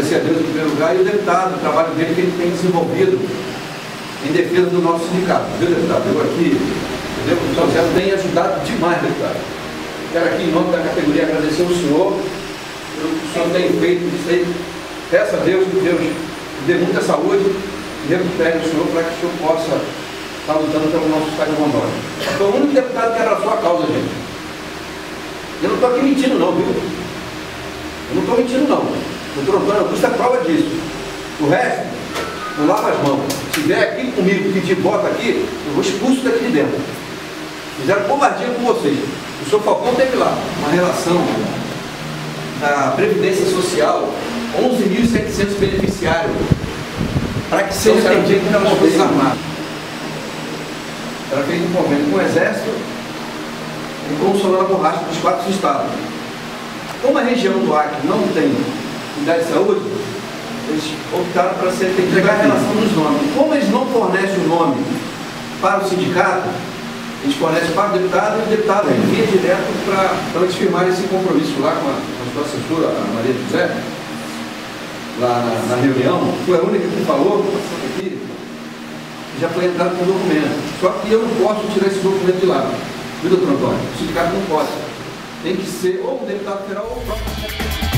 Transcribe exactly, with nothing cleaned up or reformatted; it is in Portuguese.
agradecer a Deus em primeiro lugar e o deputado, o trabalho dele que ele tem desenvolvido em defesa do nosso sindicato. Viu, deputado? Eu aqui, entendeu? O São tem ajudado demais, deputado. Quero aqui, em nome da categoria, agradecer ao senhor pelo que o senhor tem feito isso aí. Peço a Deus que Deus dê muita saúde e recupere o senhor para que o senhor possa estar lutando pelo nosso estado de Rondônia. Sou o único deputado que abraçou a causa, gente. Eu não estou aqui mentindo não, viu? Eu não estou mentindo não. O doutor Antônio Augusto é prova disso. O resto, não lava as mãos. Se vier aqui comigo pedir voto aqui, eu vou expulso daqui de dentro. Fizeram covardia com vocês. O senhor Falcão teve lá uma relação da Previdência Social, onze mil e setecentos beneficiários, para que seja atendido pelas Forças Armadas. Era feito um convênio com o Exército e com o Solano Borracha dos quatro estados. Como a região do Acre não tem unidade de saúde, eles optaram para ser, ter que pegar a relação dos nomes. Como eles não fornecem o nome para o sindicato, eles fornecem para o deputado e o deputado envia direto para, para eles firmarem esse compromisso lá com a, com a sua assessora, a Maria José, lá na, na reunião. Foi a única que falou aqui, já foi entrado com o documento. Só que eu não posso tirar esse documento de lá. Viu, doutor Antônio? O sindicato não pode. Tem que ser ou o deputado federal ou o próprio.